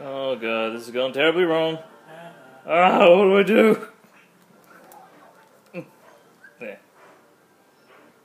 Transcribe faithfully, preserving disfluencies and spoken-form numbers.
Oh god, this is going terribly wrong. Ah, what do I do?